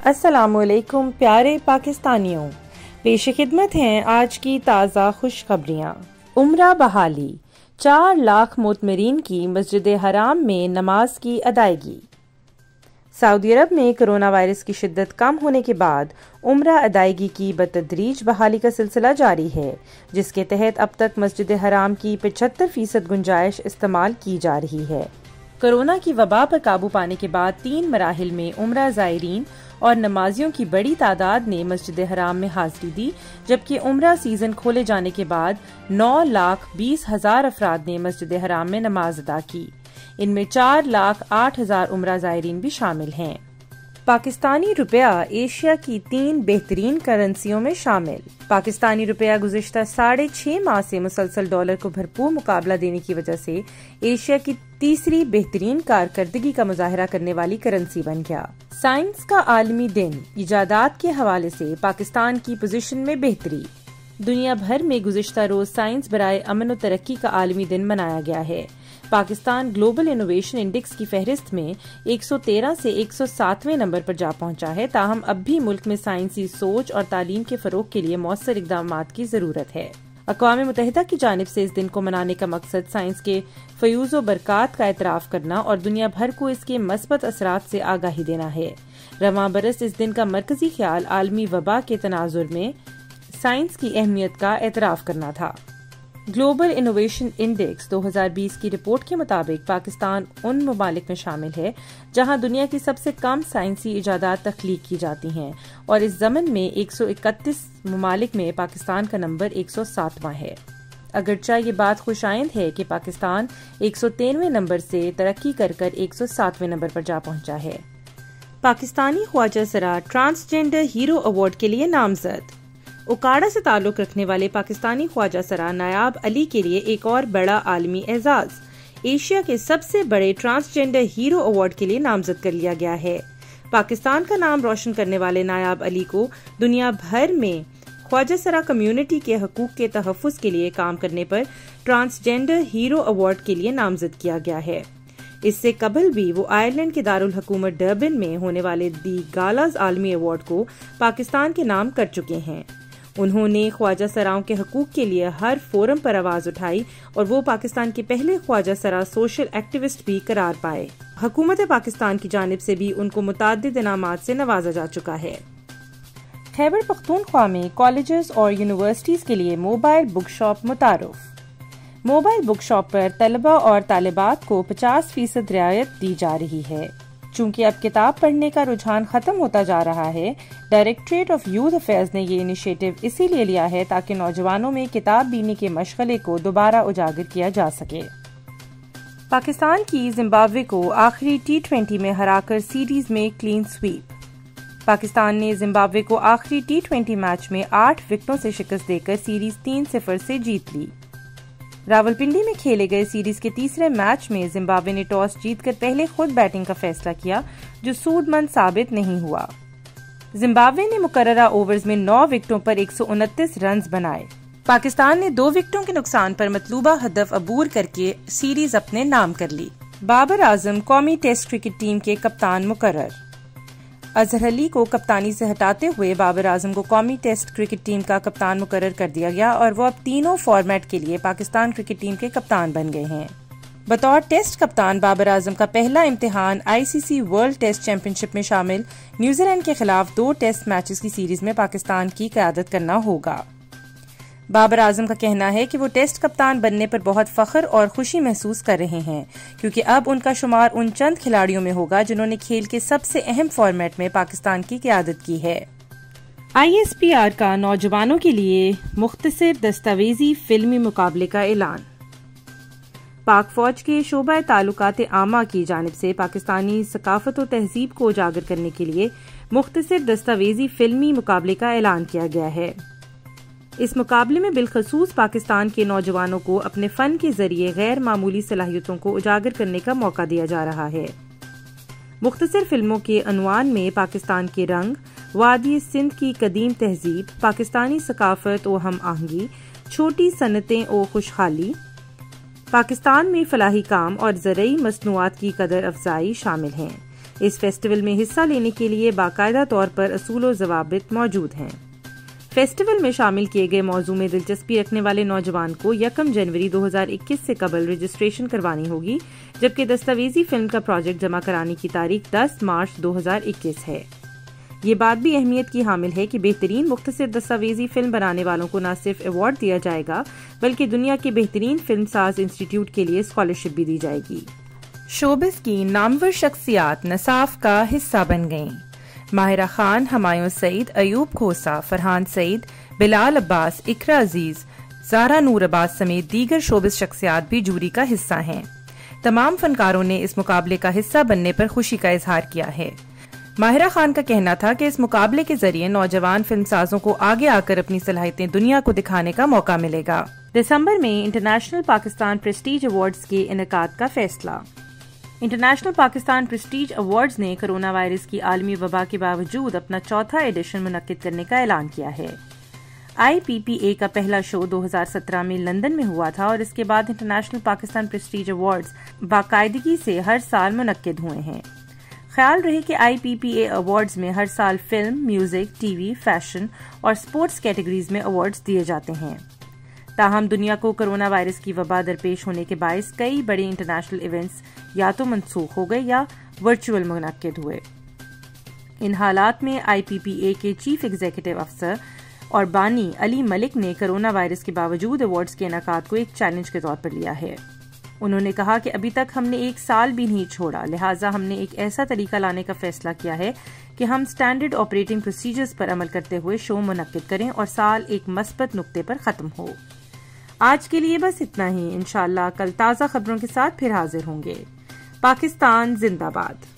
السلام علیکم پیارے پاکستانیوں، پیش خدمت ہیں آج کی تازہ خوشخبریاں۔ عمرہ بحالی، 4 لاکھ معتمرین کی مسجد حرام میں نماز کی ادائیگی۔ سعودی عرب میں کرونا وائرس کی شدت کم ہونے کے بعد عمرہ ادائیگی کی بتدریج بحالی کا سلسلہ جاری ہے، جس کے تحت اب تک مسجد حرام کی 75% گنجائش استعمال کی جا رہی ہے۔ کرونا کی وبا پر قابو پانے کے بعد 3 مراحل میں عمرہ زائرین اور نمازیوں کی بڑی تعداد نے مسجد حرام میں حاضری دی، جبکہ عمرہ سیزن کھولے جانے کے بعد 9,20,000 افراد نے مسجد حرام میں نماز ادا کی۔ ان میں 4,08,000 عمرہ زائرین بھی شامل ہیں۔ پاکستانی روپیہ ایشیا کی 3 بہترین کرنسیوں میں شامل۔ پاکستانی روپیہ گزشتہ 6.5 ماہ سے مسلسل ڈالر کو بھرپور مقابلہ دینے کی وجہ سے ایشیا کی تیسری بہترین کارکردگی کا مظاہرہ کرنے والی کرنسی بن گیا۔ سائنس کا عالمی دن، ایجادات کے حوالے سے پاکستان کی پوزیشن میں بہتری۔ دنیا بھر میں گزشتہ روز سائنس برائے امن و ترقی کا عالمی دن منایا گیا ہے۔ پاکستان گلوبل انوویشن انڈیکس کی فہرست میں 113 سے 107ویں نمبر پر جا پہنچا ہے، تاہم اب بھی ملک میں سائنسی سوچ اور تعلیم کے فروغ کے لیے مؤثر اقدامات کی ضرورت ہے۔ اقوام متحدہ کی جانب سے اس دن کو منانے کا مقصد سائنس کے فیوز و برکات کا اعتراف کرنا اور دنیا بھر کو اس کے مثبت اثرات سے آگاہی دینا ہے۔ رواں برس اس دن کا مرکزی خیال عالمی وبا کے تناظر میں سائنس کی اہمیت کا اعتراف کرنا تھا۔ گلوبل انوویشن انڈیکس 2020 کی رپورٹ کے مطابق پاکستان ان ممالک میں شامل ہے جہاں دنیا کی سب سے کم سائنسی ایجادات تخلیق کی جاتی ہیں، اور اس ضمن میں 131 ممالک میں پاکستان کا نمبر 107واں ہے۔ اگرچہ یہ بات خوش آئند ہے کہ پاکستان 193ویں نمبر سے ترقی کر 107ویں نمبر پر جا پہنچا ہے۔ پاکستانی خواجہ سرا ٹرانسجینڈر ہیرو ایوارڈ کے لیے نامزد۔ اکاڑا سے تعلق رکھنے والے پاکستانی خواجہ سرا نایاب علی کے لیے ایک اور بڑا عالمی اعزاز، ایشیا کے سب سے بڑے ٹرانسجینڈر ہیرو ایوارڈ کے لیے نامزد کر لیا گیا ہے۔ پاکستان کا نام روشن کرنے والے نایاب علی کو دنیا بھر میں خواجہ سرا کمیونٹی کے حقوق کے تحفظ کے لیے کام کرنے پر ٹرانسجینڈر ہیرو ایوارڈ کے لیے نامزد کیا گیا ہے۔ اس سے قبل بھی وہ آئرلینڈ کے دارالحکومت ڈربن میں ہونے والے دی گالاز عالمی ایوارڈ کو پاکستان کے نام کر چکے ہیں۔ انہوں نے خواجہ سراؤں کے حقوق کے لیے ہر فورم پر آواز اٹھائی اور وہ پاکستان کے پہلے خواجہ سرا سوشل ایکٹیوسٹ بھی قرار پائے۔ حکومت پاکستان کی جانب سے بھی ان کو متعدد انعامات سے نوازا جا چکا ہے۔ خیبر پختونخوا میں کالجز اور یونیورسٹیز کے لیے موبائل بک شاپ متعارف۔ موبائل بک شاپ پر طلبہ اور طالبات کو 50% رعایت دی جا رہی ہے۔ چونکہ اب کتاب پڑھنے کا رجحان ختم ہوتا جا رہا ہے، ڈائریکٹوریٹ آف یوتھ افیئرز نے یہ انیشیٹو اسی لیے لیا ہے تاکہ نوجوانوں میں کتاب بینی کے مشغلے کو دوبارہ اجاگر کیا جا سکے۔ پاکستان کی زمبابوے کو آخری T20 میں ہرا کر سیریز میں کلین سویپ۔ پاکستان نے زمبابوے کو آخری T20 میچ میں 8 وکٹوں سے شکست دے کر سیریز 3-0 سے جیت لی۔ راولپنڈی میں کھیلے گئے سیریز کے تیسرے میچ میں زمبابوے نے ٹاس جیت کر پہلے خود بیٹنگ کا فیصلہ کیا، جو سود مند ثابت نہیں ہوا۔ زمبابوے نے مقررہ اوورز میں 9 وکٹوں پر 129 رنز بنائے۔ پاکستان نے 2 وکٹوں کے نقصان پر مطلوبہ ہدف عبور کر کے سیریز اپنے نام کر لی۔ بابر اعظم قومی ٹیسٹ کرکٹ ٹیم کے کپتان مقرر۔ اظہر علی کو کپتانی سے ہٹاتے ہوئے بابر اعظم کو قومی ٹیسٹ کرکٹ ٹیم کا کپتان مقرر کر دیا گیا اور وہ اب تینوں فارمیٹ کے لیے پاکستان کرکٹ ٹیم کے کپتان بن گئے ہیں۔ بطور ٹیسٹ کپتان بابر اعظم کا پہلا امتحان ICC world test championship میں شامل نیوزی لینڈ کے خلاف 2 ٹیسٹ میچز کی سیریز میں پاکستان کی قیادت کرنا ہوگا۔ بابر اعظم کا کہنا ہے کہ وہ ٹیسٹ کپتان بننے پر بہت فخر اور خوشی محسوس کر رہے ہیں، کیونکہ اب ان کا شمار ان چند کھلاڑیوں میں ہوگا جنہوں نے کھیل کے سب سے اہم فارمیٹ میں پاکستان کی قیادت کی ہے۔ ISPR کا نوجوانوں کے لیے مختصر دستاویزی فلمی مقابلے کا اعلان۔ پاک فوج کے شعبہ تعلقات عامہ کی جانب سے پاکستانی ثقافت و تہذیب کو اجاگر کرنے کے لیے مختصر دستاویزی فلمی مقابلے کا اعلان کیا گیا ہے۔ اس مقابلے میں بالخصوص پاکستان کے نوجوانوں کو اپنے فن کے ذریعے غیر معمولی صلاحیتوں کو اجاگر کرنے کا موقع دیا جا رہا ہے۔ مختصر فلموں کے عنوان میں پاکستان کے رنگ، وادی سندھ کی قدیم تہذیب، پاکستانی ثقافت و ہم آہنگی، چھوٹی صنعتیں و خوشحالی، پاکستان میں فلاحی کام اور زرعی مصنوعات کی قدر افزائی شامل ہیں۔ اس فیسٹیول میں حصہ لینے کے لیے باقاعدہ طور پر اصول و ضوابط موجود ہیں۔ فیسٹیول میں شامل کیے گئے موضوع میں دلچسپی رکھنے والے نوجوان کو 1 جنوری 2021 سے قبل رجسٹریشن کروانی ہوگی، جبکہ دستاویزی فلم کا پروجیکٹ جمع کرانے کی تاریخ 10 مارچ 2021 ہے۔ یہ بات بھی اہمیت کی حامل ہے کہ بہترین مختصر دستاویزی فلم بنانے والوں کو نہ صرف ایوارڈ دیا جائے گا بلکہ دنیا کے بہترین فلم ساز انسٹی ٹیوٹ کے لیے اسکالرشپ بھی دی جائے گی۔ شوبز کی نامور شخصیات نصاف کا حصہ بن گئیں۔ ماہرہ خان، ہمایوں سعید، ایوب کھوسہ، فرحان سعید، بلال عباس، اقرا عزیز، زارا نور عباس سمیت دیگر شوبز شخصیات بھی جوری کا حصہ ہیں۔ تمام فنکاروں نے اس مقابلے کا حصہ بننے پر خوشی کا اظہار کیا ہے۔ ماہرہ خان کا کہنا تھا کہ اس مقابلے کے ذریعے نوجوان فلم سازوں کو آگے آ کر اپنی صلاحیتیں دنیا کو دکھانے کا موقع ملے گا۔ دسمبر میں انٹرنیشنل پاکستان پریسٹیج ایوارڈز کے انعقاد کا فیصلہ۔ انٹرنیشنل پاکستان پریسٹیج ایوارڈز نے کرونا وائرس کی عالمی وبا کے باوجود اپنا 4تھا ایڈیشن منعقد کرنے کا اعلان کیا ہے۔ IPPA کا پہلا شو 2017 میں لندن میں ہوا تھا اور اس کے بعد انٹرنیشنل پاکستان پریسٹیج ایوارڈز باقاعدگی سے ہر سال منعقد ہوئے ہیں۔ خیال رہے کہ IPPA ایوارڈز میں ہر سال film, music, T V, fashion اور سپورٹس کیٹیگریز میں ایوارڈز دیے جاتے ہیں۔ تاہم دنیا کو کرونا وائرس کی وبا درپیش ہونے کے باعث کئی بڑے انٹرنیشنل ایونٹس یا تو منسوخ ہو گئے یا ورچوئل منعقد ہوئے۔ ان حالات میں IPPA کے چیف ایگزیکٹو افسر اور بانی علی ملک نے کرونا وائرس کے باوجود ایوارڈز کے انعقاد کو ایک چیلنج کے طور پر لیا ہے۔ انہوں نے کہا کہ ابھی تک ہم نے 1 سال بھی نہیں چھوڑا، لہٰذا ہم نے ایک ایسا طریقہ لانے کا فیصلہ کیا ہے کہ ہم اسٹینڈرڈ آپریٹنگ پروسیجرز پر عمل کرتے ہوئے شو منعقد کریں اور سال ایک مثبت نقطے پر ختم ہو۔ آج کے لیے بس اتنا ہی، انشاءاللہ کل تازہ خبروں کے ساتھ پھر حاضر ہوں گے۔ پاکستان زندہ باد۔